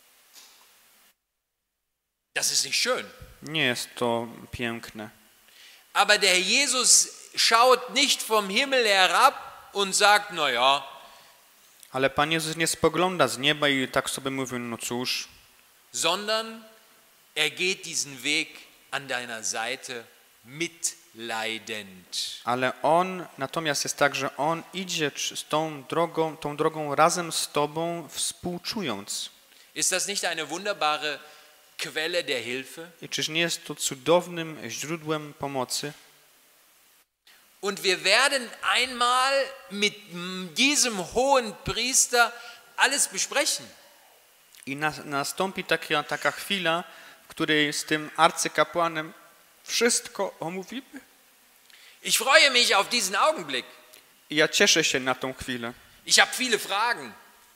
Das ist nicht schön. Nie jest to piękne. Aber der Jesus schaut nicht vom Himmel herab und sagt, na ja, Ale Pan Jezus nie spogląda z nieba i tak sobie mówi, no cóż, sondern er geht diesen Weg an deiner Seite mitleidend. ale On, natomiast jest tak, że On idzie z tą drogą, tą drogą razem z Tobą, współczując. Ist das nicht eine wunderbare Quelle der Hilfe? I czyż nie jest to cudownym źródłem pomocy? Und wir werden einmal mit diesem hohen Priester alles besprechen. I na, nastąpi taka, taka chwila, w której z tym arcykapłanem wszystko omówimy. Ich freue mich auf diesen Augenblick. I ja cieszę się na tą chwilę. Ich habe viele Fragen.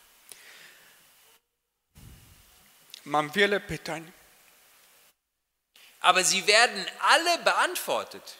Mam wiele pytań, Aber sie werden alle beantwortet.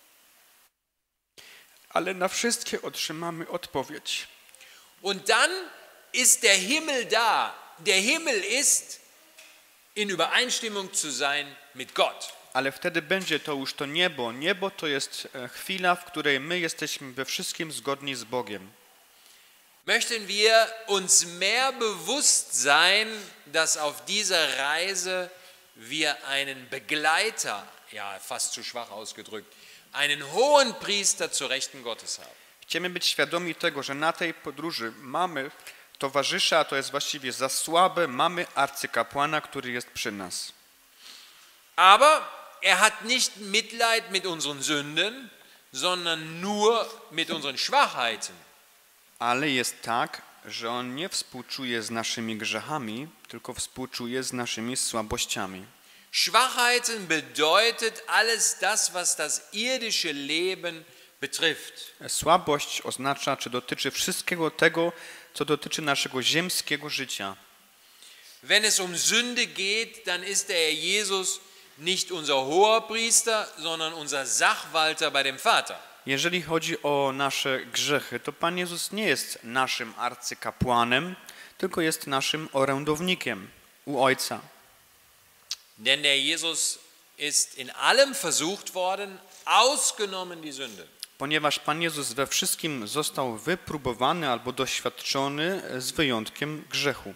ale na wszystkie otrzymamy odpowiedź. Und dann ist der Himmel da. Der Himmel ist in Übereinstimmung zu sein mit Gott. Ale wtedy będzie to już to niebo. Niebo to jest e, chwila, w której my jesteśmy we wszystkim zgodni z Bogiem. Möchten wir uns mehr bewusst sein, dass auf dieser Reise wir einen Begleiter, ja fast zu schwach ausgedrückt, einen hohen Priester zur Rechten Gottes haben. Chcemy być świadomi tego, że na tej podróży mamy towarzysza, a to jest właściwie za słabe, mamy arcykapłana, który jest przy nas. Aber er hat nicht Mitleid mit unseren Sünden, sondern nur mit unseren Schwachheiten. Ale jest tak, że On nie współczuje z naszymi grzechami, tylko współczuje z naszymi słabościami. Schwachheiten bedeutet alles das, was das irdische Leben betrifft. Słabość oznacza, czy dotyczy wszystkiego tego, co dotyczy naszego ziemskiego życia. Wenn es um Sünde geht, dann ist der Herr Jesus nicht unser Hoherpriester, sondern unser Sachwalter bei dem Vater. Jeżeli chodzi o nasze grzechy, to Pan Jezus nie jest naszym arcykapłanem, tylko jest naszym orędownikiem u Ojca. Denn der Jesus ist in allem versucht worden, ausgenommen die Sünde. Ponieważ Pan Jezus we wszystkim został wypróbowany albo doświadczony z wyjątkiem grzechu.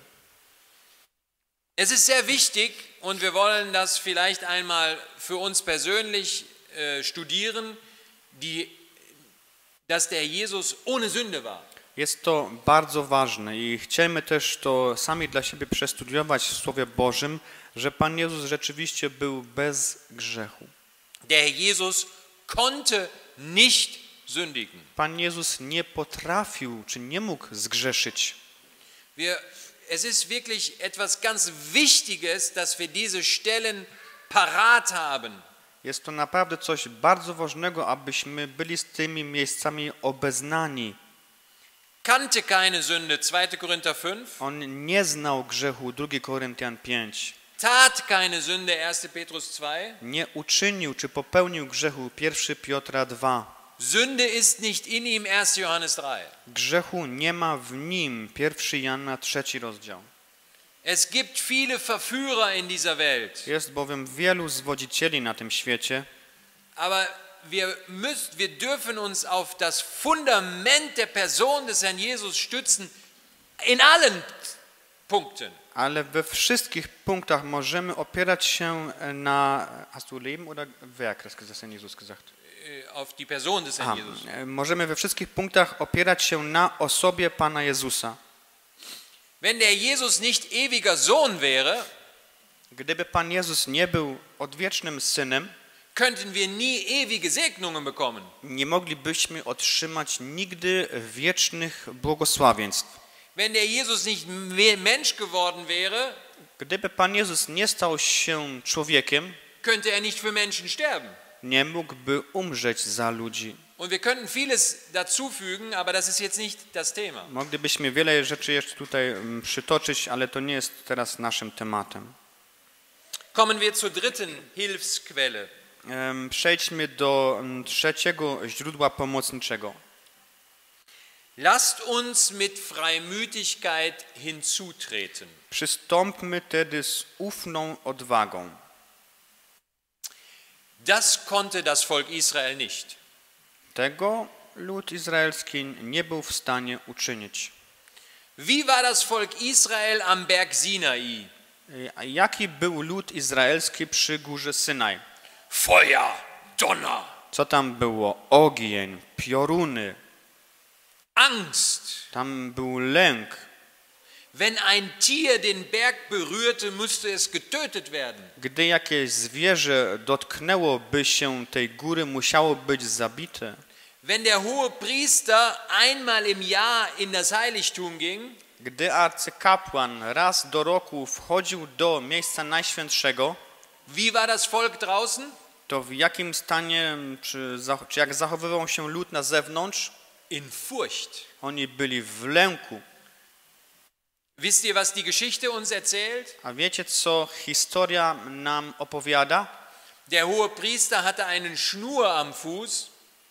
Es ist sehr wichtig und wir wollen das vielleicht einmal für uns persönlich äh, studieren, die, dass der Jesus ohne Sünde war. Jest to bardzo ważne i chcemy też to sami dla siebie przestudiować w Słowie Bożym, że Pan Jezus rzeczywiście był bez grzechu. Der Jesus konnte nicht sündigen. Pan Jezus nie potrafił, czy nie mógł zgrzeszyć. Wir, es ist wirklich etwas ganz Wichtiges, dass wir diese Stellen parat haben. Jest to naprawdę coś bardzo ważnego, abyśmy byli z tymi miejscami obeznani. kannte keine Sünde, zweiter Korinther fünf. On nie znał grzechu, drugi Koryntian pięć. Tat keine Sünde, erster Petrus zwei. Nie uczynił czy popełnił grzechu, pierwszy Piotra dwa. Sünde ist nicht in ihm, erster Johannes drei. Grzechu nie ma w nim, pierwszy Jana trzeci rozdział. Es gibt viele Verführer in dieser Welt. Jest bowiem wielu zwodzicieli na tym świecie, Aber wir müssen, wir dürfen uns auf das Fundament der Person des Herrn Jesus stützen, in allen Punkten. ale we wszystkich punktach możemy opierać się na... Hast du Leben oder Werk, das des Herrn Jesus gesagt? Auf die Person des Herrn Aha, Jesus. możemy we wszystkich punktach opierać się na osobie Pana Jezusa. Wenn der Jesus nicht ewiger Sohn wäre, Gdyby Pan Jezus nie był odwiecznym Synem, könnten wir nie ewige Segnungen bekommen. nie moglibyśmy otrzymać nigdy wiecznych błogosławieństw. Wenn der Jesus nicht Mensch geworden wäre, Gdyby Pan Jezus nie stał się człowiekiem, könnte er nicht für Menschen sterben. nie mógłby umrzeć za ludzi. Und wir könnten vieles dazufügen, aber das ist jetzt nicht das Thema. Moglibyśmy wiele rzeczy jeszcze tutaj mm, przytoczyć, ale to nie jest teraz naszym tematem. Kommen wir zur dritten Hilfsquelle. Em, Przejdźmy do mm, trzeciego źródła pomocniczego. Lasst uns mit Freimütigkeit hinzutreten. Przystąpmy tedy z ufną odwagą. Das konnte das Volk Israel nicht. Tego lud izraelski nie był w stanie uczynić. Wie war das Volk Israel am Berg Sinai? A jaki był lud izraelski przy górze Synaj? Feuer, Donner, Co tam było? Ogień, pioruny, Angst. tam był lęk. Wenn ein Tier den Berg berührte, musste es getötet werden. Gdy jakieś zwierzę dotknęłoby się tej góry, musiało być zabite. Wenn der hohe Priester einmal im Jahr in das Heiligtum ging, Gdy arcykapłan raz do roku wchodził do miejsca najświętszego, wie war das Volk draußen? to w jakim stanie, czy, czy jak zachowywał się lud na zewnątrz? In Furcht. Oni byli w lęku. Wisst ihr, was die Geschichte uns erzählt? A wiecie, co historia nam opowiada? Der hohe Priester hatte einen Schnur am Fuß,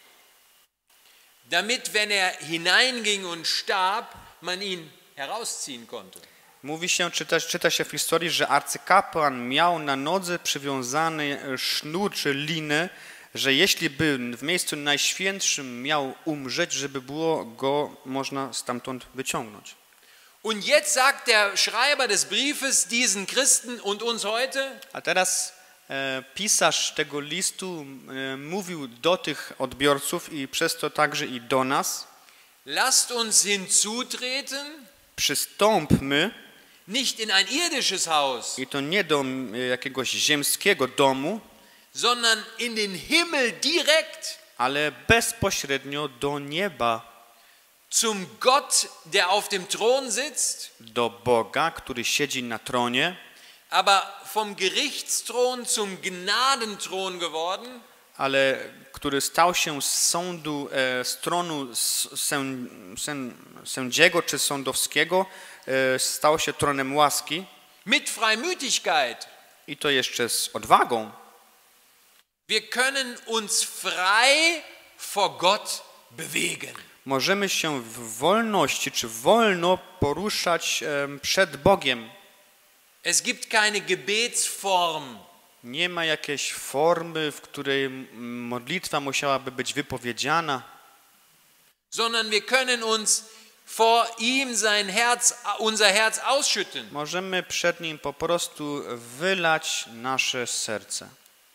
damit, wenn er hineinging und starb, man ihn herausziehen konnte. Mówi się, czyta, czyta się w historii, że arcykapłan miał na nodze przywiązany sznur czy linę, że jeśli by w miejscu najświętszym miał umrzeć, żeby było go można stamtąd wyciągnąć. Und jetzt sagt der Schreiber des Briefes diesen Christen und uns heute, A teraz e, pisarz tego listu e, mówił do tych odbiorców i przez to także i do nas: lasst uns hinzutreten, przystąpmy, nicht in ein irdisches Haus, i to nie do e, jakiegoś ziemskiego domu, sondern in den Himmel direkt, ale bezpośrednio do nieba, zum Gott, der auf dem Thron sitzt, do Boga, który siedzi na tronie, aber vom Gerichtsthron zum Gnadenthron geworden, ale który stał się z sądu, e, z tronu sę, sę, sędziego czy sądowskiego, e, stał się tronem łaski, mit Freimütigkeit. i to jeszcze z odwagą. Wir können uns frei vor Gott bewegen. Możemy się w wolności czy wolno poruszać e, przed Bogiem. Es gibt keine Gebetsform, Nie ma jakiejś formy, w której modlitwa musiałaby być wypowiedziana, sondern wir können uns vor ihm sein Herz, unser Herz ausschütten. możemy przed Nim po prostu wylać nasze serce.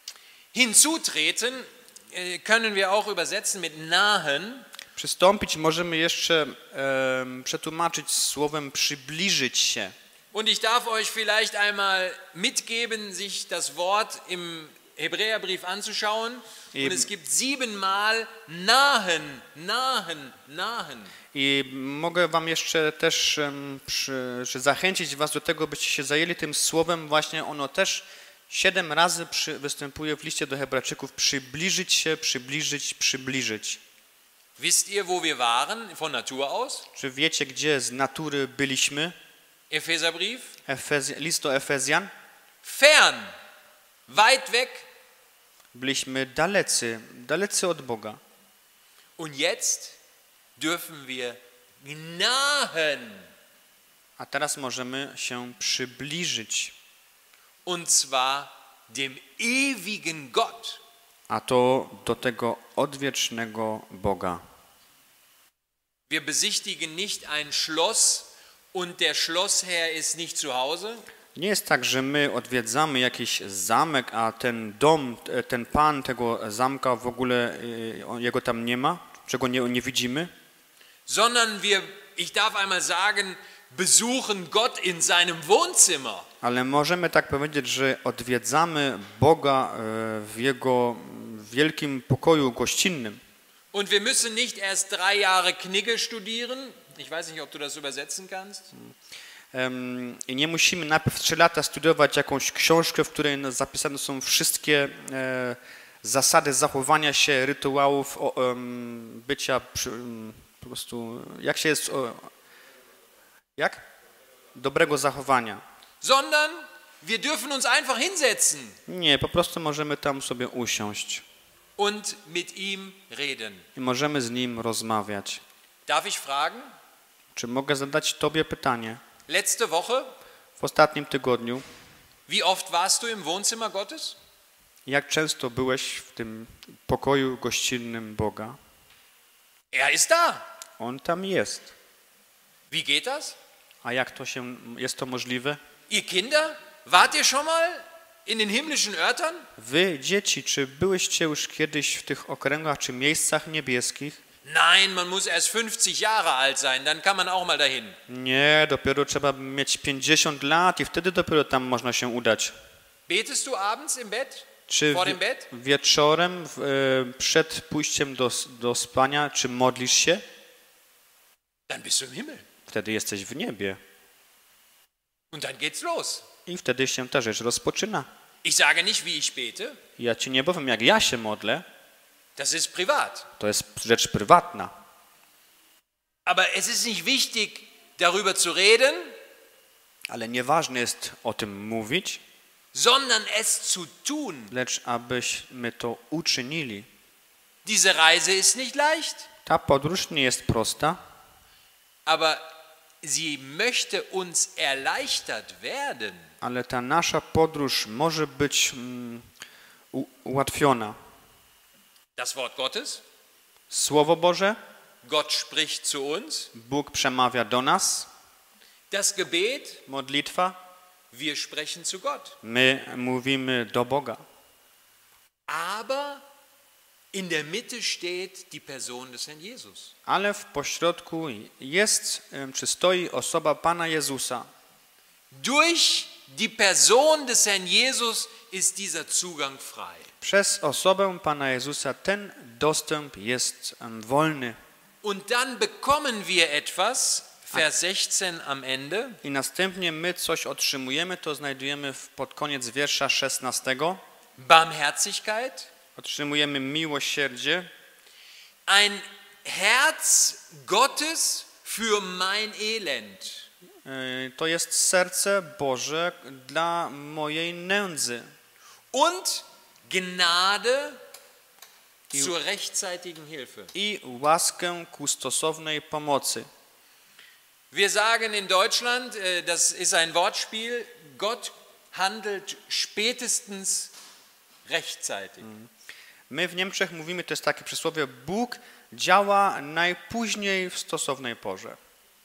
Hinzutreten können wir auch übersetzen mit nahen. Przystąpić możemy jeszcze e, przetłumaczyć słowem przybliżyć się. Und ich darf euch vielleicht einmal mitgeben, sich das Wort im Hebräerbrief anzuschauen. Eben. Und es gibt siebenmal nahen, nahen, nahen. I mogę wam jeszcze też um, przy, że zachęcić was do tego, byście się zajęli tym słowem. Właśnie ono też siedem razy przy, występuje w liście do Hebrajczyków. Przybliżyć się, przybliżyć, przybliżyć. Wisst ihr, wo wir waren von Natur aus? Czy wiecie, gdzie z natury byliśmy? Epheserbrief. Efezj- list do Efezjan. Fern, weit weg. Byliśmy dalecy, dalecy od Boga. Und jetzt dürfen wir nahen. A teraz możemy się przybliżyć. Und zwar dem ewigen Gott. A to do tego odwiecznego Boga. Wir besichtigen nicht ein Schloss und der Schlossherr ist nicht zu Hause. Nie jest tak, że my odwiedzamy jakiś zamek, a ten dom, ten pan tego zamka w ogóle y, jego tam nie ma, czego nie, nie widzimy. Sondern wir, ich darf einmal sagen, besuchen Gott in seinem Wohnzimmer. Ale możemy tak powiedzieć, że odwiedzamy Boga y, w jego wielkim pokoju gościnnym. Und wir müssen nicht erst drei Jahre Knigge studieren. Ich weiß nicht, ob du das übersetzen kannst. Um, I nie musimy najpierw trzy lata studiować jakąś książkę, w której zapisane są wszystkie e, zasady zachowania się, rytuałów, o, um, bycia przy, um, po prostu, jak się jest, o, jak? Dobrego zachowania. Sondern wir dürfen uns einfach hinsetzen Nie, po prostu możemy tam sobie usiąść und mit ihm reden. i możemy z Nim rozmawiać. Darf ich fragen? Czy mogę zadać Tobie pytanie? Letzte Woche, W ostatnim tygodniu, wie oft warst du im Wohnzimmer Gottes? jak często byłeś w tym pokoju gościnnym Boga? Er ist da. On tam jest. Wie geht das? A jak to się, jest to możliwe? Ihr Kinder, wart ihr schon mal in den himmlischen Örtern? Wy, dzieci, czy byłyście już kiedyś w tych okręgach czy miejscach niebieskich? Nein, man muss erst fünfzig Jahre alt sein, dann kann man auch mal dahin. Nie, dopiero trzeba mieć pięćdziesiąt lat i wtedy dopiero tam można się udać. Betest du abends im Bett? Czy Vor dem wie, Bett? wieczorem w, e, przed pójściem do, do spania, czy modlisz się? Dann bist du im Himmel. Wtedy jesteś w niebie. Und dann geht's los. I wtedy się ta rzecz rozpoczyna. Ich sage nicht, wie ich bete, Ja ci nie powiem, jak ja się modlę, das ist privat. to jest rzecz prywatna. Aber es ist nicht wichtig, darüber zu reden, Ale nieważne jest o tym mówić, sondern es zu tun. lecz abyśmy to uczynili. Diese Reise ist nicht leicht, Ta podróż nie jest prosta, aber sie möchte uns erleichtert werden. ale ta nasza podróż może być mm, u- ułatwiona. Das Wort Gottes, Słowo Boże, Gott spricht zu uns. Bóg przemawia do nas, Das Gebet, modlitwa, wir sprechen zu Gott. my mówimy do Boga. Aber in der Mitte steht die Person des Herrn Jesus. Ale w pośrodku jest, em, czy stoi osoba Pana Jezusa. Durch die Person des Herrn Jesus ist dieser Zugang frei. Przez osobę Pana Jezusa ten dostęp jest em, wolny. Und dann bekommen wir etwas, Vers sechzehn am Ende. I następnie my coś otrzymujemy, to znajdujemy w, pod koniec wiersza szesnastego. Barmherzigkeit, Otrzymujemy miłosierdzie, ein Herz Gottes für mein Elend. y, to jest serce Boże dla mojej nędzy. Und Gnade zur rechtzeitigen Hilfe. I łaskę ku stosownej pomocy. Wir sagen in Deutschland, äh, das ist ein Wortspiel, Gott handelt spätestens rechtzeitig. My w Niemczech mówimy, to jest takie przysłowie, Bóg działa najpóźniej w stosownej porze.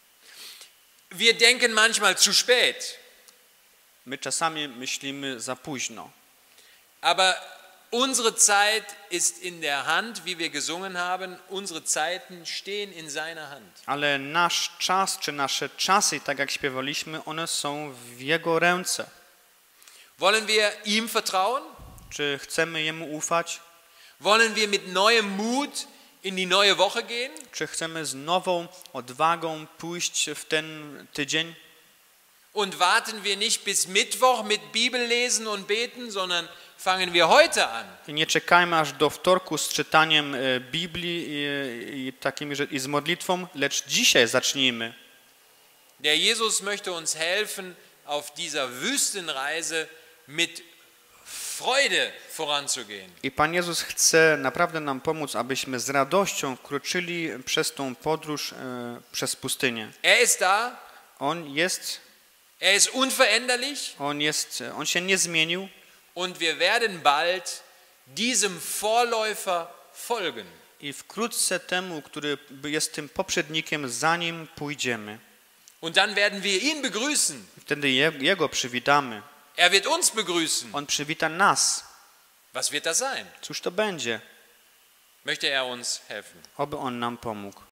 Wir denken manchmal zu spät, My czasami myślimy za późno, aber unsere Zeit ist in der Hand, wie wir gesungen haben, unsere Zeiten stehen in seiner Hand. ale nasz czas, czy nasze czasy, tak jak śpiewaliśmy, one są w Jego ręce. Wollen wir ihm vertrauen? Czy chcemy Jemu ufać? Wollen wir mit neuem Mut in die neue Woche gehen? Czy chcemy z nową odwagą pójść w ten tydzień? Und warten wir nicht bis Mittwoch mit Bibel lesen und beten, sondern fangen wir heute an. I nie czekajmy aż do wtorku z czytaniem e, Biblii i, i, takimi, że- i z modlitwą, lecz dzisiaj zacznijmy. Der Jesus möchte uns helfen, auf dieser Wüstenreise mit Freude voranzugehen. I Pan Jezus chce naprawdę nam pomóc, abyśmy z radością wkroczyli przez tą podróż e, przez pustynię. Er ist da, On jest, er ist unveränderlich on jest, on się nie zmienił und wir werden bald diesem Vorläufer folgen. i wkrótce temu, który jest tym poprzednikiem, za nim pójdziemy. Und dann werden wir ihn begrüßen. Wtedy je, Jego przywitamy. Er wird uns begrüßen. On przywita nas. Was wird das sein? Cóż to będzie? Möchte er uns helfen? Oby On nam pomógł.